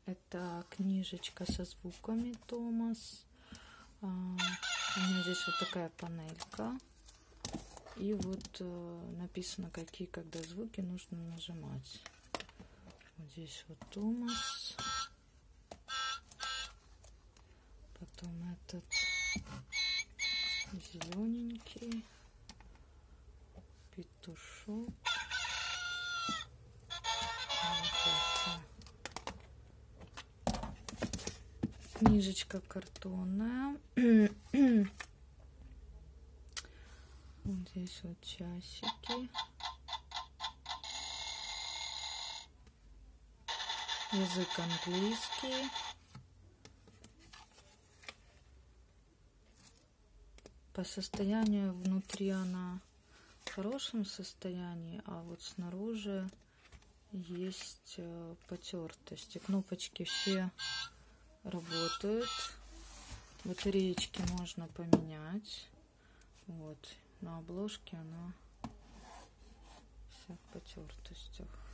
Это книжечка со звуками Томас. У меня здесь вот такая панелька. И вот написано, какие, когда звуки нужно нажимать. Вот здесь вот Томас. Потом этот зелененький. Петушок. Вот книжечка картонная. Вот здесь вот часики. Язык английский. По состоянию внутри она в хорошем состоянии, а вот снаружи есть потертости. Кнопочки все работают. Батареечки можно поменять. Вот. На обложке она вся в потертостях.